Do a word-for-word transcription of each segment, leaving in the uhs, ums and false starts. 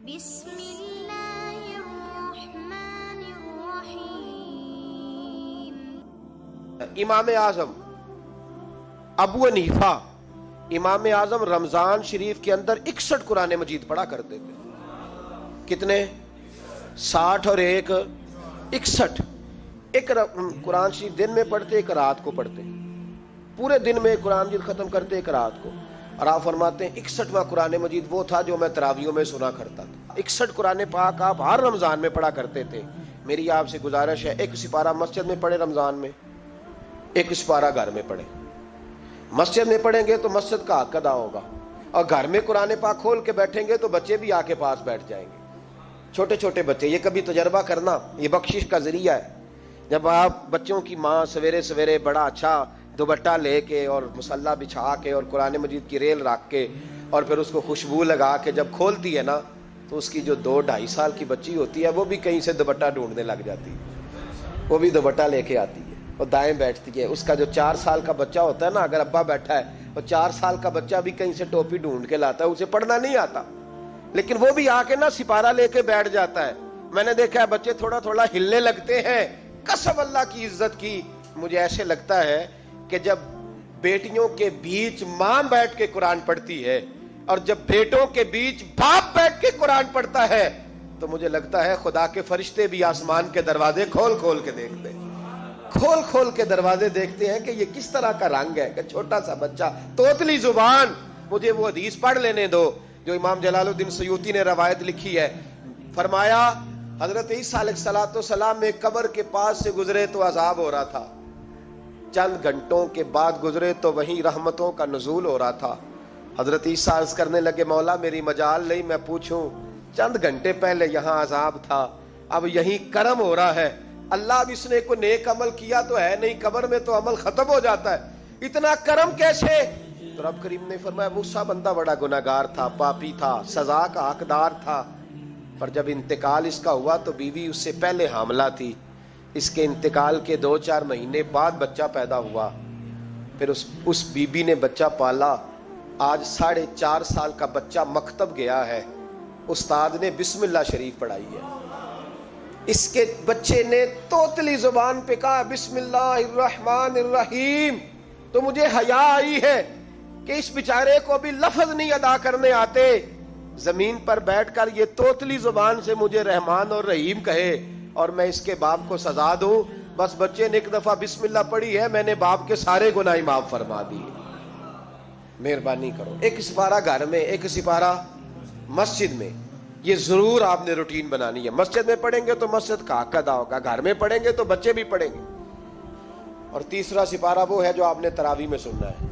بسم اللہ الرحمن الرحیم۔ امام اعظم ابو حنیفہ امام اعظم رمضان شریف کے اندر اکسٹھ قرآن مجید پڑھا کرتے تھے۔ کتنے؟ ساٹھ اور ایک اکسٹھ۔ ایک قرآن شریف دن میں پڑھتے، ایک رات کو پڑھتے، پورے دن میں قرآن مجید ختم کرتے، ایک رات کو۔ اور آپ فرماتے ہیں اکسٹھواں قرآن مجید وہ تھا جو میں تراویحوں میں سنا کرتا تھا۔ اکسٹھ قرآن پاک آپ ہر رمضان میں پڑھا کرتے تھے۔ میری آپ سے گزارش ہے ایک سپارہ مسجد میں پڑھے رمضان میں، ایک سپارہ گھر میں پڑھے۔ مسجد میں پڑھیں گے تو مسجد کا حق ادا ہوگا، اور گھر میں قرآن پاک کھول کے بیٹھیں گے تو بچے بھی آ کے پاس بیٹھ جائیں گے، چھوٹے چھوٹے بچے۔ یہ کبھی تجربہ کرنا، یہ بخشش کا ذریعہ ہے۔ جب آپ بچوں کی ماں سویرے سویرے بڑا اچھا دوپٹہ لے کے اور مصلی بچھا کے اور قرآن مجید کی ریل رکھ کے اور پھر اس کو خوشبو لگا کے جب کھولتی ہے نا، تو اس کی جو دو ڈھائی سال کی بچی ہوتی ہے وہ بھی کہیں سے دوپٹہ ڈھونڈنے لگ جاتی ہے، وہ بھی دوپٹہ لے کے آتی ہے اور دائیں بیٹھتی ہے۔ اس کا جو چار سال کا بچہ ہوتا ہے نا، اگر ابا بیٹھا ہے اور چار سال کا بچہ بھی کہیں سے ٹوپی ڈھونڈ کے لاتا ہے، اسے پڑھنا نہیں آتا لیکن وہ بھی آ کے نا سپارہ لے کے بیٹھ جاتا ہے۔ میں نے دیکھا ہے بچے تھوڑا تھوڑا ہلنے لگتے ہیں۔ قسم اللہ کی عزت کی، مجھے ایسے لگتا ہے کہ جب بیٹیوں کے بیچ ماں بیٹھ کے قرآن پڑھتی ہے اور جب بیٹوں کے بیچ باپ بیٹھ کے قرآن پڑھتا ہے تو مجھے لگتا ہے خدا کے فرشتے بھی آسمان کے دروازے کھول کھول کے دیکھتے ہیں، کھول کھول کے دروازے دیکھتے ہیں کہ یہ کس طرح کا رنگ ہے کہ چھوٹا سا بچہ، توتلی زبان۔ مجھے وہ حدیث پڑھ لینے دو جو امام جلال الدین سیوطی نے روایت لکھی ہے۔ فرمایا حضرت عیسیٰ علیہ السلام میں قبر کے پاس سے گزرے تو عذاب ہو رہا تھا، چند گھنٹوں کے بعد گزرے تو وہیں رحمتوں کا نزول ہو رہا تھا۔ حضرت عیسیٰ عرض کرنے لگے مولا میری مجال نہیں میں پوچھوں، چند گھنٹے پہلے یہاں عذاب تھا، اب یہیں کرم ہو رہا ہے۔ اللہ اب اس نے کوئی نیک عمل کیا تو ہے نہیں، قبر میں تو عمل ختم ہو جاتا ہے، اتنا کرم کیسے؟ تو رب کریم نے فرمایا موسیٰ بندہ بڑا گناہگار تھا، پاپی تھا، سزا کا حقدار تھا، پر جب انتقال اس کا ہوا تو بیوی اس سے پہلے حاملہ تھی، اس کے انتقال کے دو چار مہینے بعد بچہ پیدا ہوا، پھر اس اس بی بی نے بچہ پالا، آج ساڑھے چار سال کا بچہ مکتب گیا ہے، استاد نے بسم اللہ شریف پڑھائی ہے، اس کے بچے نے توتلی زبان پہ کہا بسم اللہ الرحمن الرحیم۔ تو مجھے حیا آئی ہے کہ اس بیچارے کو بھی لفظ نہیں ادا کرنے آتے، زمین پر بیٹھ کر یہ توتلی زبان سے مجھے رحمان اور رحیم کہے اور میں اس کے باپ کو سزا دوں۔ بس بچے نے ایک دفعہ بسم اللہ پڑھی ہے، میں نے باپ کے سارے گناہ معاف فرما دیے، مہربانی کرو۔ ایک سپارہ گھر میں، ایک سپارہ مسجد میں، یہ ضرور آپ نے روٹین بنانی ہے۔ مسجد میں پڑھیں گے تو مسجد کا حق ادا ہوگا، گھر میں پڑھیں گے تو بچے بھی پڑھیں گے۔ اور تیسرا سپارہ وہ ہے جو آپ نے تراویح میں سننا ہے۔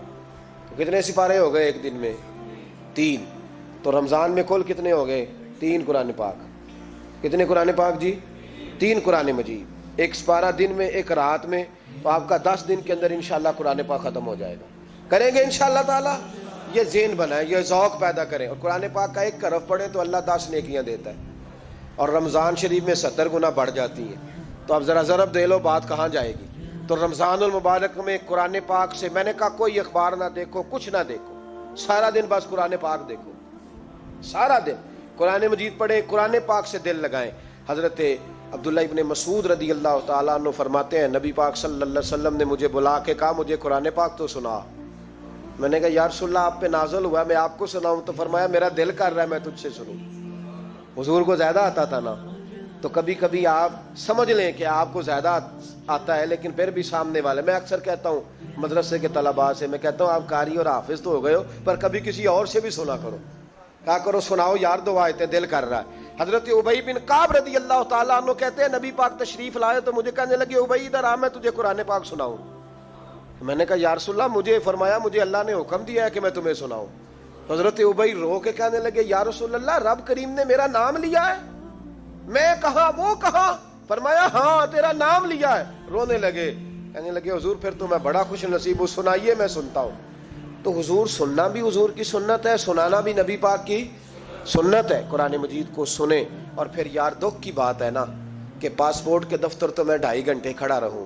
تو کتنے سپارے ہو گئے ایک دن میں؟ تین۔ تو رمضان میں کل کتنے ہو گئے؟ تین قرآن پاک۔ کتنے قرآن پاک جی؟ تین قرآن مجید، ایک سپارہ دن میں ایک رات میں، تو آپ کا دس دن کے اندر انشاءاللہ قرآن پاک ختم ہو جائے گا۔ کریں گے انشاءاللہ تعالی؟ یہ ذہن بنائیں، یہ ذوق پیدا کریں، اور قرآن پاک کا ایک حرف پڑھیں تو اللہ دس نیکیاں دیتا ہے، اور رمضان شریف میں ستر گنا بڑھ جاتی ہیں۔ تو اب ذرا ضرب دے لو بات کہاں جائے گی۔ تو رمضان المبارک میں قرآن پاک سے میں نے کہا کوئی اخبار نہ دیکھو، کچھ نہ دیکھو، سارا دن بس قرآن پاک دیکھو، سارا دن قرآن مجید پڑھیں، قرآن پاک سے دل لگائیں۔ حضرت عبداللہ ابن مسعود رضی اللہ تعالیٰ عنہ فرماتے ہیں نبی پاک صلی اللہ علیہ وسلم نے مجھے بلا کے کہا مجھے قرآن پاک تو سنا۔ میں نے کہا یا رسول اللہ آپ پہ نازل ہوا میں آپ کو سناؤں؟ تو فرمایا میرا دل کر رہا ہے میں تجھ سے سنوں۔ حضور کو زیادہ آتا تھا نا، تو کبھی کبھی آپ سمجھ لیں کہ آپ کو زیادہ آتا ہے لیکن پھر بھی سامنے والے، میں اکثر کہتا ہوں مدرسے کے طلباء سے، میں کہتا ہوں آپ قاری اور حافظ تو ہو گئے ہو پر کبھی کسی اور سے بھی سنا کرو، کہا کرو سناؤ یار دو آیتیں، دل کر رہا ہے۔ حضرت ابی بن کعب رضی اللہ تعالیٰ عنہ کہتے ہیں نبی پاک تشریف لائے تو مجھے کہنے لگے ابی ادھر آ میں تجھے قرآن پاک سناؤں۔ میں نے کہا یا رسول اللہ مجھے فرمایا مجھے اللہ نے حکم دیا ہے کہ میں تمہیں سناؤں۔ حضرت ابی رو کے کہنے لگے یا رسول اللہ رب کریم نے میرا نام لیا ہے؟ میں کہاں وہ کہاں؟ فرمایا ہاں تیرا نام لیا ہے۔ رونے لگے، کہنے لگے حضور پھر تو میں بڑا خوش نصیب ہوں، سنائیے میں سنتا ہوں۔ تو حضور سننا بھی حضور کی سنت ہے، سنانا بھی نبی پاک کی سنت ہے۔ قرآن مجید کو سنیں۔ اور پھر یار دکھ کی بات ہے نا کہ پاسپورٹ کے دفتر تو میں ڈھائی گھنٹے کھڑا رہوں،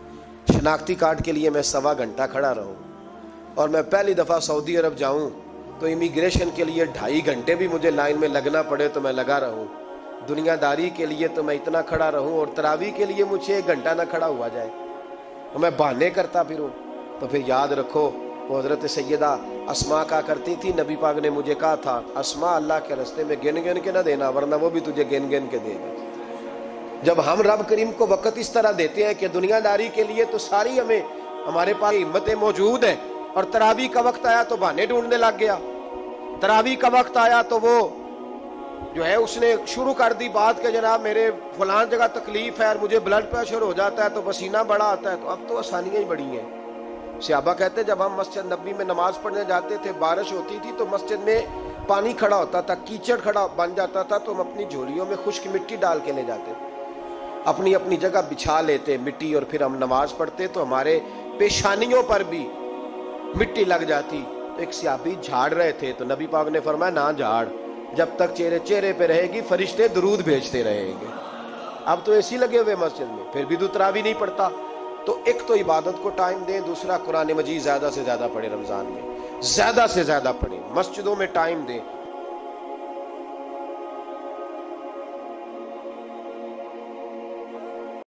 شناختی کارڈ کے لیے میں سوا گھنٹہ کھڑا رہوں، اور میں پہلی دفعہ سعودی عرب جاؤں تو امیگریشن کے لیے ڈھائی گھنٹے بھی مجھے لائن میں لگنا پڑے تو میں لگا رہوں، دنیا داری کے لیے تو میں اتنا کھڑا رہوں، اور تراویح کے لیے مجھے ایک گھنٹہ نہ کھڑا ہوا جائے تو میں بہانے کرتا پھروں. تو پھر یاد رکھو وہ حضرت سیدہ اسماء کا کرتی تھی، نبی پاک نے مجھے کہا تھا اسماء اللہ کے راستے میں گن گن کے نہ دینا ورنہ وہ بھی تجھے گن گن کے دے گا. جب ہم رب کریم کو وقت اس طرح دیتے ہیں کہ دنیا داری کے لیے تو ساری ہمیں ہمارے پاس ہمتیں موجود ہیں، اور تراویح کا وقت آیا تو بہانے ڈھونڈنے لگ گیا. تراویح کا وقت آیا تو وہ جو ہے اس نے شروع کر دی بات کہ جناب میرے فلان جگہ تکلیف ہے اور مجھے بلڈ پریشر ہو جاتا ہے تو پسینہ بڑا آتا ہے. تو اب تو آسانیاں ہی بڑی ہیں. صحابہ کہتے جب ہم مسجد نبی میں نماز پڑھنے جاتے تھے، بارش ہوتی تھی تو مسجد میں پانی کھڑا ہوتا تھا، کیچڑ کھڑا بن جاتا تھا، تو ہم اپنی جھولیوں میں خشک مٹی ڈال کے لے جاتے، اپنی اپنی جگہ بچھا لیتے مٹی، اور پھر ہم نماز پڑھتے تو ہمارے پیشانیوں پر بھی مٹی لگ جاتی. تو ایک صحابی جھاڑ رہے تھے تو نبی پاک نے فرمایا نہ جھاڑ، جب تک چہرے چہرے پہ رہے گی فرشتے درود بھیجتے رہیں گے. اب تو اے سی لگے ہوئے مسجد میں، پھر بھی تو تراویح نہیں پڑھتا. تو ایک تو عبادت کو ٹائم دیں، دوسرا قرآن مجید زیادہ سے زیادہ پڑھیں، رمضان میں زیادہ سے زیادہ پڑھیں، مسجدوں میں ٹائم دیں.